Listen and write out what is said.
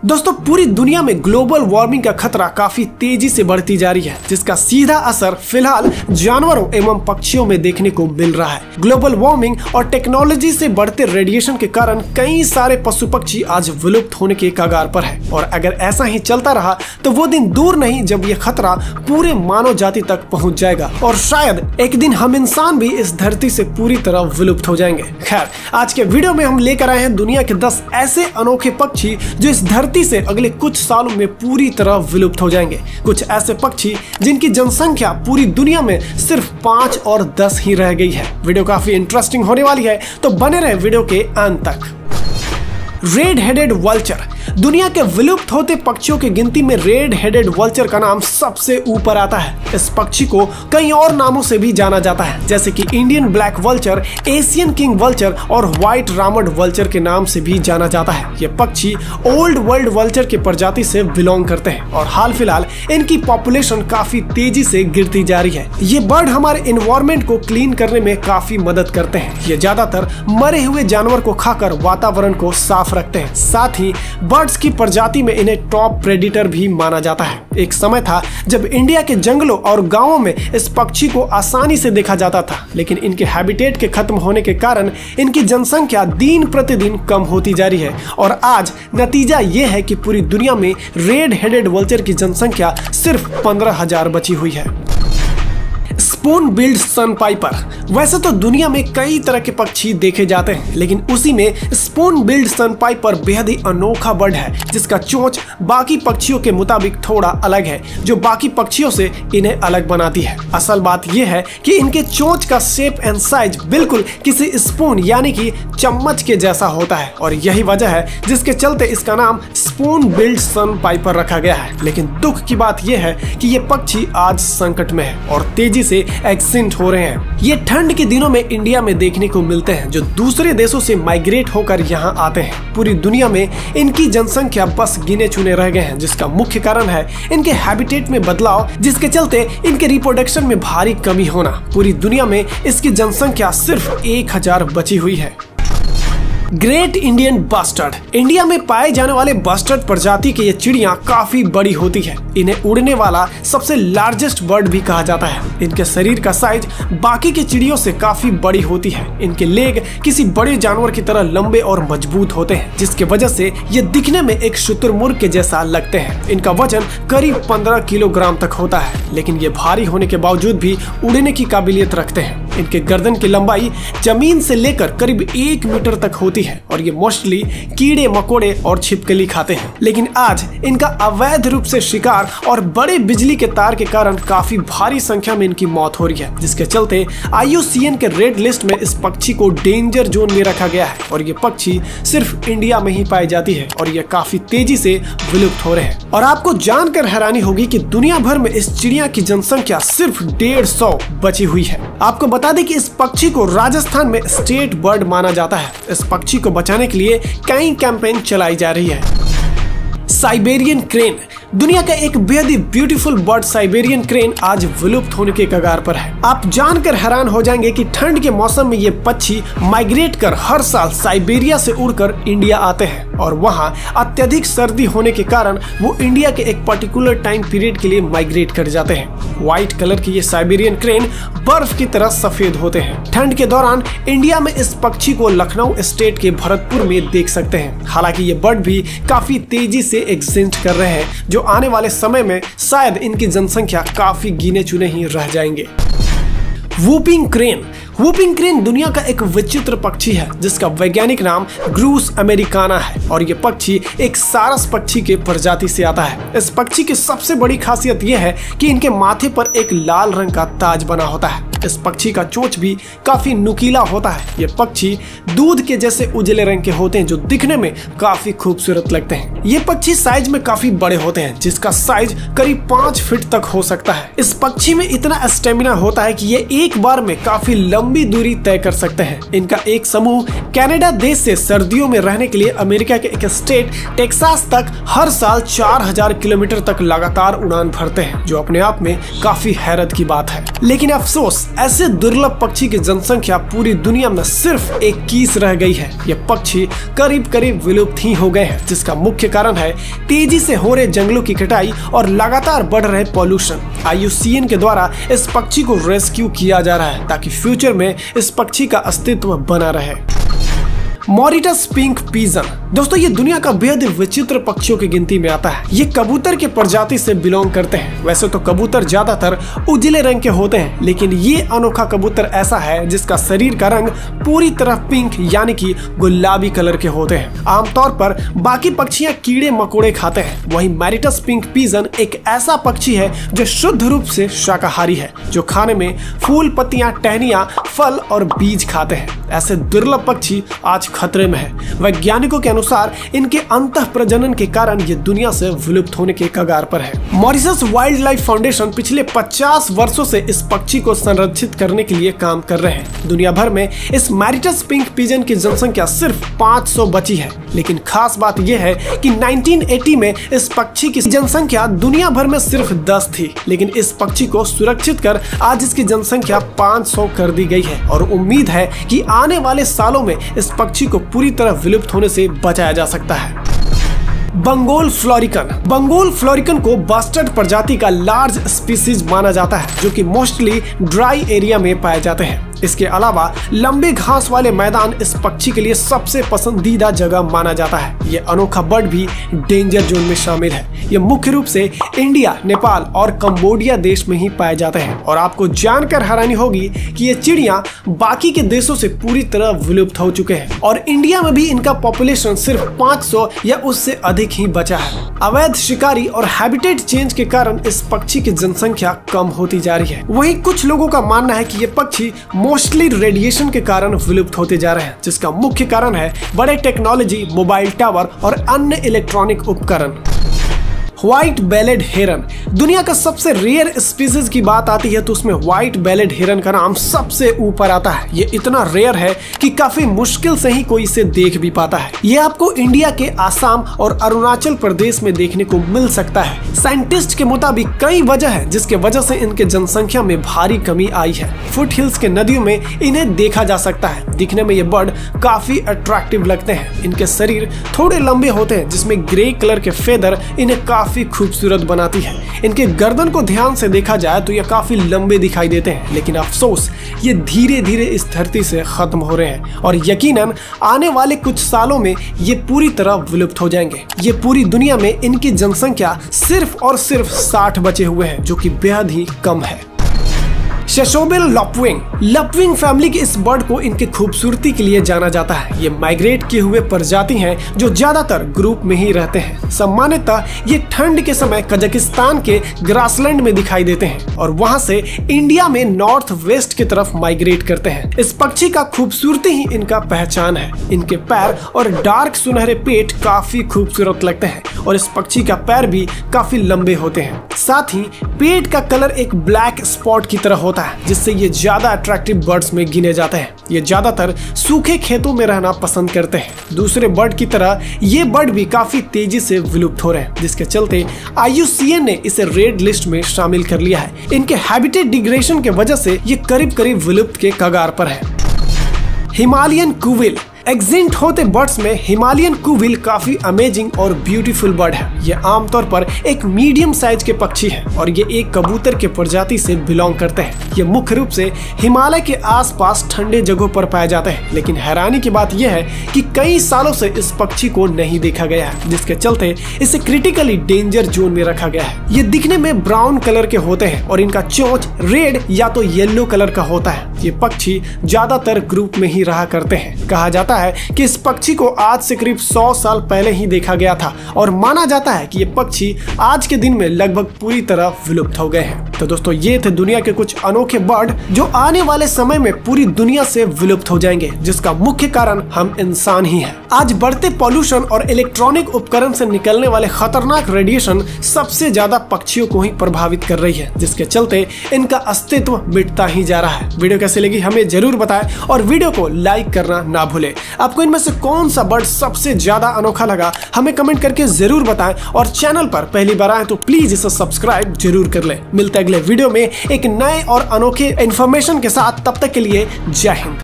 दोस्तों पूरी दुनिया में ग्लोबल वार्मिंग का खतरा काफी तेजी से बढ़ती जा रही है, जिसका सीधा असर फिलहाल जानवरों एवं पक्षियों में देखने को मिल रहा है। ग्लोबल वार्मिंग और टेक्नोलॉजी से बढ़ते रेडिएशन के कारण कई सारे पशु पक्षी आज विलुप्त होने के कगार पर है और अगर ऐसा ही चलता रहा तो वो दिन दूर नहीं जब ये खतरा पूरे मानव जाति तक पहुंच जाएगा और शायद एक दिन हम इंसान भी इस धरती से पूरी तरह विलुप्त हो जाएंगे। खैर, आज के वीडियो में हम लेकर आए हैं दुनिया के 10 ऐसे अनोखे पक्षी जो इस धरती से अगले कुछ सालों में पूरी तरह विलुप्त हो जाएंगे। कुछ ऐसे पक्षी जिनकी जनसंख्या पूरी दुनिया में सिर्फ 5 और 10 ही रह गई है। वीडियो काफी इंटरेस्टिंग होने वाली है, तो बने रहे वीडियो के अंत तक। Red headed vulture. दुनिया के विलुप्त होते पक्षियों की गिनती में रेड हेडेड वल्चर का नाम सबसे ऊपर आता है। इस पक्षी को कई और नामों से भी जाना जाता है, जैसे कि Indian black vulture, Asian king vulture और व्हाइट रामड वल्चर के नाम से भी जाना जाता है। ये पक्षी ओल्ड वर्ल्ड वल्चर की प्रजाति से बिलोंग करते हैं और हाल फिलहाल इनकी पॉपुलेशन काफी तेजी से गिरती जा रही है। ये बर्ड हमारे इन्वायरमेंट को क्लीन करने में काफी मदद करते हैं। ये ज्यादातर मरे हुए जानवर को खाकर वातावरण को साफ रखते हैं। साथ ही बर्ड्स की प्रजाति में इन्हें टॉप प्रेडिटर भी माना जाता है। एक समय था जब इंडिया के जंगलों और गांवों में इस पक्षी को आसानी से देखा जाता था, लेकिन इनके हैबिटेट के खत्म होने के कारण इनकी जनसंख्या दिन प्रतिदिन कम होती जा रही है और आज नतीजा ये है कि पूरी दुनिया में रेड हेडेड वल्चर की जनसंख्या सिर्फ 15,000 बची हुई है। Spoon billed sandpiper. वैसे तो दुनिया में कई तरह के पक्षी देखे जाते हैं, लेकिन उसी में स्पून बिल्ड सनपाइपर बेहद ही अनोखा बर्ड है, जिसका चोंच बाकी पक्षियों के मुताबिक थोड़ा अलग है, जो बाकी पक्षियों से इन्हें अलग बनाती है। असल बात यह है कि इनके चोंच का शेप एंड साइज बिल्कुल किसी स्पून यानी कि चम्मच के जैसा होता है और यही वजह है जिसके चलते इसका नाम स्पून बिल्ड सनपाइपर रखा गया है। लेकिन दुख की बात यह है कि ये पक्षी आज संकट में है और तेजी से एक्सिंट हो रहे हैं। ये ठंड के दिनों में इंडिया में देखने को मिलते हैं, जो दूसरे देशों से माइग्रेट होकर यहाँ आते हैं। पूरी दुनिया में इनकी जनसंख्या बस गिने चुने रह गए हैं, जिसका मुख्य कारण है इनके हैबिटेट में बदलाव, जिसके चलते इनके रिप्रोडक्शन में भारी कमी होना। पूरी दुनिया में इसकी जनसंख्या सिर्फ 1000 बची हुई है। Great Indian bustard. इंडिया में पाए जाने वाले बस्टर्ड प्रजाति की ये चिड़िया काफी बड़ी होती है। इन्हें उड़ने वाला सबसे लार्जेस्ट बर्ड भी कहा जाता है। इनके शरीर का साइज बाकी की चिड़ियों से काफी बड़ी होती है। इनके लेग किसी बड़े जानवर की तरह लंबे और मजबूत होते हैं, जिसके वजह से ये दिखने में एक शुतुरमुर्ग के जैसा लगते हैं। इनका वजन करीब 15 किलोग्राम तक होता है, लेकिन ये भारी होने के बावजूद भी उड़ने की काबिलियत रखते हैं। इनके गर्दन की लंबाई जमीन से लेकर करीब 1 मीटर तक होती है और ये मोस्टली कीड़े मकोड़े और छिपकली खाते हैं। लेकिन आज इनका अवैध रूप से शिकार और बड़े बिजली के तार के कारण काफी भारी संख्या में इनकी मौत हो रही है, जिसके चलते IUCN के रेड लिस्ट में इस पक्षी को डेंजर जोन में रखा गया है और ये पक्षी सिर्फ इंडिया में ही पाई जाती है और ये काफी तेजी से विलुप्त हो रहे हैं। और आपको जानकर हैरानी होगी कि दुनिया भर में इस चिड़िया की जनसंख्या सिर्फ 150 बची हुई है। आपको बता दें कि इस पक्षी को राजस्थान में स्टेट बर्ड माना जाता है। इस पक्षी को बचाने के लिए कई कैंपेन चलाई जा रही है। Siberian crane. दुनिया का एक बेहद ही ब्यूटीफुल बर्ड साइबेरियन क्रेन आज विलुप्त होने के कगार पर है। आप जानकर हैरान हो जाएंगे कि ठंड के मौसम में ये पक्षी माइग्रेट कर हर साल साइबेरिया से उड़कर इंडिया आते हैं और वहां अत्यधिक सर्दी होने के कारण वो इंडिया के एक पर्टिकुलर टाइम पीरियड के लिए माइग्रेट कर जाते हैं। व्हाइट कलर की ये साइबेरियन क्रेन बर्फ की तरह सफेद होते हैं। ठंड के दौरान इंडिया में इस पक्षी को लखनऊ स्टेट के भरतपुर में देख सकते हैं। हालांकि ये बर्ड भी काफी तेजी से एक्सिंट कर रहे हैं, जो आने वाले समय में शायद इनकी जनसंख्या काफी गिने चुने ही रह जाएंगे। Whooping crane. वूपिंग क्रेन दुनिया का एक विचित्र पक्षी है, जिसका वैज्ञानिक नाम ग्रूस अमेरिकाना है और ये पक्षी एक सारस पक्षी के प्रजाति से आता है। इस पक्षी की सबसे बड़ी खासियत यह है कि इनके माथे पर एक लाल रंग का ताज बना होता है। इस पक्षी का चोंच भी काफी नुकीला होता है। ये पक्षी दूध के जैसे उजले रंग के होते हैं, जो दिखने में काफी खूबसूरत लगते हैं। ये पक्षी साइज में काफी बड़े होते हैं, जिसका साइज करीब 5 फीट तक हो सकता है। इस पक्षी में इतना स्टेमिना होता है कि ये एक बार में काफी लंबी दूरी तय कर सकते हैं। इनका एक समूह कनाडा देश से सर्दियों में रहने के लिए अमेरिका के एक स्टेट टेक्सास तक हर साल 4000 किलोमीटर तक लगातार उड़ान भरते हैं, जो अपने आप में काफी हैरत की बात है। लेकिन अफसोस, ऐसे दुर्लभ पक्षी की जनसंख्या पूरी दुनिया में सिर्फ 21 रह गई है। ये पक्षी करीब करीब विलुप्त ही हो गए हैं, जिसका मुख्य कारण है तेजी से हो रहे जंगलों की कटाई और लगातार बढ़ रहे पॉल्यूशन। IUCN के द्वारा इस पक्षी को रेस्क्यू किया जा रहा है ताकि फ्यूचर में इस पक्षी का अस्तित्व बना रहे। मॉरिटस पिंक पिजन, दोस्तों ये दुनिया का बेहद विचित्र पक्षियों की गिनती में आता है। ये कबूतर के प्रजाति से बिलोंग करते हैं। वैसे तो कबूतर ज्यादातर उजले रंग के होते हैं, लेकिन ये अनोखा कबूतर ऐसा है जिसका शरीर का रंग पूरी तरह पिंक यानी कि गुलाबी कलर के होते हैं। आमतौर पर बाकी पक्षियां कीड़े मकोड़े खाते हैं, वहीं मॉरिटस पिंक पिजन एक ऐसा पक्षी है जो शुद्ध रूप से शाकाहारी है, जो खाने में फूल, पत्तियां, टहनियां, फल और बीज खाते हैं। ऐसे दुर्लभ पक्षी आज खतरे में है। वैज्ञानिकों के अनुसार इनके अंतः प्रजनन के कारण ये दुनिया से विलुप्त होने के कगार पर है। मॉरिशस वाइल्ड लाइफ फाउंडेशन पिछले 50 वर्षों से इस पक्षी को संरक्षित करने के लिए काम कर रहे हैं। दुनिया भर में इस मॉरिशस पिंक पिजन की जनसंख्या सिर्फ 500 बची है, लेकिन खास बात यह है कि 1980 में इस पक्षी की जनसंख्या दुनिया भर में सिर्फ 10 थी, लेकिन इस पक्षी को सुरक्षित कर आज इसकी जनसंख्या 500 कर दी गई है और उम्मीद है कि आने वाले सालों में इस पक्षी को पूरी तरह विलुप्त होने से बचाया जा सकता है। बंगोल फ्लोरिकन को बस्टर्ड प्रजाति का लार्ज स्पीसीज माना जाता है, जो कि मोस्टली ड्राई एरिया में पाए जाते हैं। इसके अलावा लंबे घास वाले मैदान इस पक्षी के लिए सबसे पसंदीदा जगह माना जाता है। ये अनोखा बर्ड भी डेंजर जोन में शामिल है। ये मुख्य रूप से इंडिया, नेपाल और कंबोडिया देश में ही पाए जाते हैं और आपको जानकर हैरानी होगी कि ये चिड़िया बाकी के देशों से पूरी तरह विलुप्त हो चुके हैं और इंडिया में भी इनका पॉपुलेशन सिर्फ 500 या उससे अधिक ही बचा है। अवैध शिकारी और हैबिटेट चेंज के कारण इस पक्षी की जनसंख्या कम होती जा रही है। वहीं कुछ लोगों का मानना है कि ये पक्षी मोस्टली रेडिएशन के कारण विलुप्त होते जा रहे हैं, जिसका मुख्य कारण है बड़े टेक्नोलॉजी, मोबाइल टावर और अन्य इलेक्ट्रॉनिक उपकरण। व्हाइट बेलेड हेरन, दुनिया का सबसे रेयर स्पीसीज की बात आती है तो उसमें व्हाइट बेलेड हेरन का नाम सबसे ऊपर आता है। ये इतना रेयर है कि काफी मुश्किल से ही कोई इसे देख भी पाता है। ये आपको इंडिया के आसाम और अरुणाचल प्रदेश में देखने को मिल सकता है। साइंटिस्ट के मुताबिक कई वजह है जिसके वजह से इनके जनसंख्या में भारी कमी आई है। फुट हिल्स के नदियों में इन्हें देखा जा सकता है। दिखने में ये बर्ड काफी अट्रैक्टिव लगते हैं। इनके शरीर थोड़े लंबे होते हैं, जिसमें ग्रे कलर के फेदर इन्हें काफी खूबसूरत बनाती है। इनके गर्दन को ध्यान से देखा जाए तो ये काफी लंबे दिखाई देते हैं, लेकिन अफसोस ये धीरे धीरे इस धरती से खत्म हो रहे हैं और यकीनन आने वाले कुछ सालों में ये पूरी तरह विलुप्त हो जाएंगे। ये पूरी दुनिया में इनकी जनसंख्या सिर्फ और सिर्फ 60 बचे हुए हैं, जो कि बेहद ही कम है। शेशोबिल लपविंग फैमिली के इस बर्ड को इनकी खूबसूरती के लिए जाना जाता है। ये माइग्रेट किए हुए प्रजाति हैं जो ज्यादातर ग्रुप में ही रहते हैं। सामान्यतः ये ठंड के समय कजाकिस्तान के ग्रासलैंड में दिखाई देते हैं और वहां से इंडिया में नॉर्थ वेस्ट की तरफ माइग्रेट करते हैं। इस पक्षी का खूबसूरती ही इनका पहचान है। इनके पैर और डार्क सुनहरे पेट काफी खूबसूरत लगते हैं और इस पक्षी का पैर भी काफी लंबे होते हैं। साथ ही पेट का कलर एक ब्लैक स्पॉट की तरह होता है, जिससे ये ज्यादा अट्रैक्टिव बर्ड्स में गिने जाते हैं। ये ज्यादातर सूखे खेतों में रहना पसंद करते हैं। दूसरे बर्ड की तरह ये बर्ड भी काफी तेजी से विलुप्त हो रहे हैं, जिसके चलते IUCN ने इसे रेड लिस्ट में शामिल कर लिया है। इनके हैबिटेट डिग्रेडेशन के वजह से ये करीब करीब विलुप्त के कगार पर है। हिमालयन कुविल, एक्सिंक्ट होते बर्ड्स में हिमालयन कुविल काफी अमेजिंग और ब्यूटीफुल बर्ड है। ये आमतौर पर एक मीडियम साइज के पक्षी है और ये एक कबूतर के प्रजाति से बिलोंग करते हैं। ये मुख्य रूप से हिमालय के आसपास ठंडे जगहों पर पाए जाते हैं, लेकिन हैरानी की बात यह है कि कई सालों से इस पक्षी को नहीं देखा गया है, जिसके चलते इसे क्रिटिकली डेंजर जोन में रखा गया है। ये दिखने में ब्राउन कलर के होते हैं और इनका चोंच रेड या तो येलो कलर का होता है। ये पक्षी ज्यादातर ग्रुप में ही रहा करते हैं। कहा जाता है कि इस पक्षी को आज से करीब 100 साल पहले ही देखा गया था और माना जाता है कि ये पक्षी आज के दिन में लगभग पूरी तरह विलुप्त हो गए हैं। तो दोस्तों ये थे दुनिया के कुछ अनोखे बर्ड जो आने वाले समय में पूरी दुनिया से विलुप्त हो जाएंगे, जिसका मुख्य कारण हम इंसान ही हैं। आज बढ़ते पॉल्यूशन और इलेक्ट्रॉनिक उपकरण से निकलने वाले खतरनाक रेडिएशन सबसे ज्यादा पक्षियों को ही प्रभावित कर रही है, जिसके चलते इनका अस्तित्व मिटता ही जा रहा है। वीडियो कैसी लगी हमें जरूर बताएं और वीडियो को लाइक करना ना भूलें। आपको इनमें से कौन सा बर्ड सबसे ज्यादा अनोखा लगा हमें कमेंट करके जरूर बताएं और चैनल पर पहली बार आए तो प्लीज इसे सब्सक्राइब जरूर कर ले। मिलते हैं अगले वीडियो में एक नए और अनोखे इंफॉर्मेशन के साथ, तब तक के लिए जय हिंद।